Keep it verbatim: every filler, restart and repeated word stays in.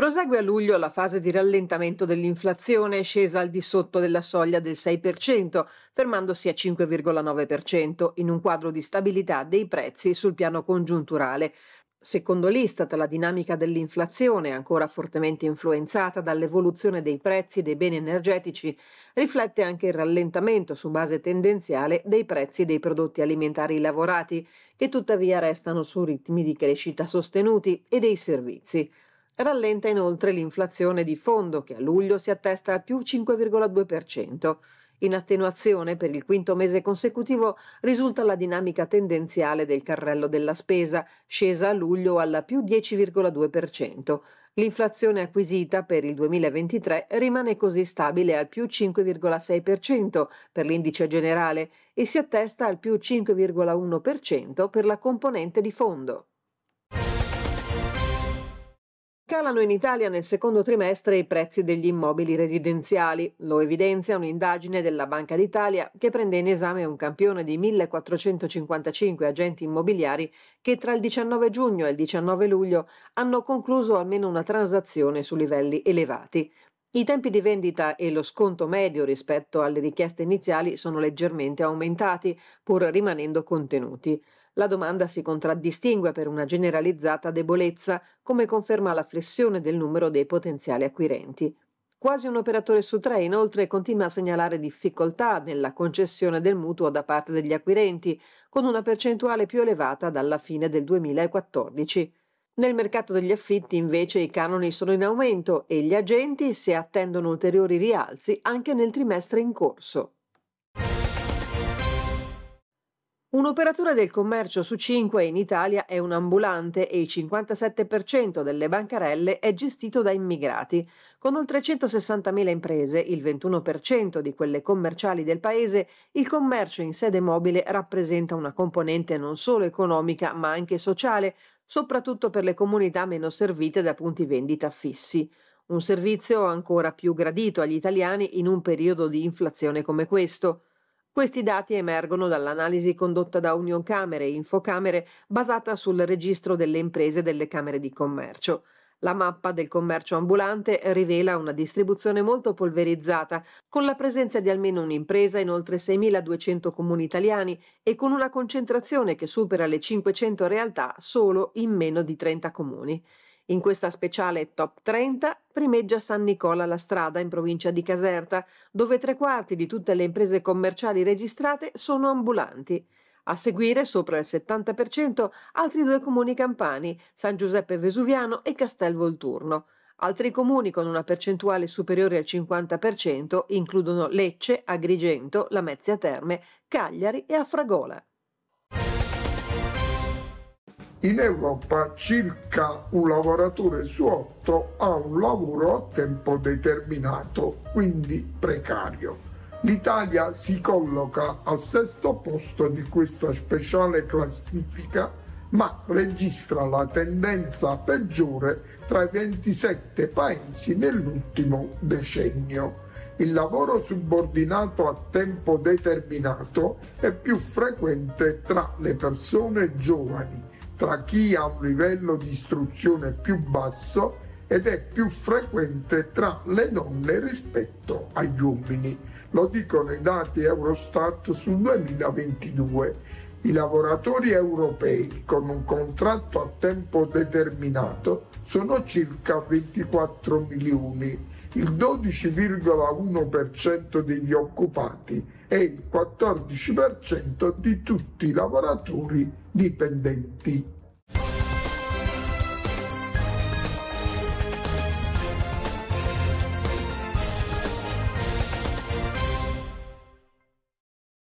Prosegue a luglio la fase di rallentamento dell'inflazione, scesa al di sotto della soglia del sei per cento, fermandosi a cinque virgola nove per cento, in un quadro di stabilità dei prezzi sul piano congiunturale. Secondo l'Istat, la dinamica dell'inflazione, ancora fortemente influenzata dall'evoluzione dei prezzi dei beni energetici, riflette anche il rallentamento su base tendenziale dei prezzi dei prodotti alimentari lavorati, che tuttavia restano su ritmi di crescita sostenuti, e dei servizi. Rallenta inoltre l'inflazione di fondo, che a luglio si attesta al più cinque virgola due per cento. In attenuazione per il quinto mese consecutivo risulta la dinamica tendenziale del carrello della spesa, scesa a luglio alla più dieci virgola due per cento. L'inflazione acquisita per il duemilaventitré rimane così stabile al più cinque virgola sei per cento per l'indice generale e si attesta al più cinque virgola uno per cento per la componente di fondo. Calano in Italia nel secondo trimestre i prezzi degli immobili residenziali. Lo evidenzia un'indagine della Banca d'Italia che prende in esame un campione di millequattrocentocinquantacinque agenti immobiliari che tra il diciannove giugno e il diciannove luglio hanno concluso almeno una transazione su livelli elevati. I tempi di vendita e lo sconto medio rispetto alle richieste iniziali sono leggermente aumentati, pur rimanendo contenuti. La domanda si contraddistingue per una generalizzata debolezza, come conferma la flessione del numero dei potenziali acquirenti. Quasi un operatore su tre, inoltre, continua a segnalare difficoltà nella concessione del mutuo da parte degli acquirenti, con una percentuale più elevata dalla fine del duemilaquattordici. Nel mercato degli affitti, invece, i canoni sono in aumento e gli agenti si attendono ulteriori rialzi anche nel trimestre in corso. Un operatore del commercio su cinque in Italia è un ambulante e il cinquantasette per cento delle bancarelle è gestito da immigrati. Con oltre centosessantamila imprese, il ventuno per cento di quelle commerciali del paese, il commercio in sede mobile rappresenta una componente non solo economica ma anche sociale, soprattutto per le comunità meno servite da punti vendita fissi. Un servizio ancora più gradito agli italiani in un periodo di inflazione come questo. Questi dati emergono dall'analisi condotta da Unioncamere e Infocamere basata sul registro delle imprese delle Camere di Commercio. La mappa del commercio ambulante rivela una distribuzione molto polverizzata, con la presenza di almeno un'impresa in oltre seimiladuecento comuni italiani e con una concentrazione che supera le cinquecento realtà solo in meno di trenta comuni. In questa speciale top trenta primeggia San Nicola la Strada in provincia di Caserta, dove tre quarti di tutte le imprese commerciali registrate sono ambulanti. A seguire, sopra il settanta per cento, altri due comuni campani, San Giuseppe Vesuviano e Castel Volturno. Altri comuni con una percentuale superiore al cinquanta per cento includono Lecce, Agrigento, Lamezia Terme, Cagliari e Afragola. In Europa circa un lavoratore su otto ha un lavoro a tempo determinato, quindi precario. L'Italia si colloca al sesto posto di questa speciale classifica, ma registra la tendenza peggiore tra i ventisette paesi nell'ultimo decennio. Il lavoro subordinato a tempo determinato è più frequente tra le persone giovani, tra chi ha un livello di istruzione più basso ed è più frequente tra le donne rispetto agli uomini. Lo dicono i dati Eurostat sul duemilaventidue. I lavoratori europei con un contratto a tempo determinato sono circa ventiquattro milioni, il dodici virgola uno per cento degli occupati e il quattordici per cento di tutti i lavoratori dipendenti.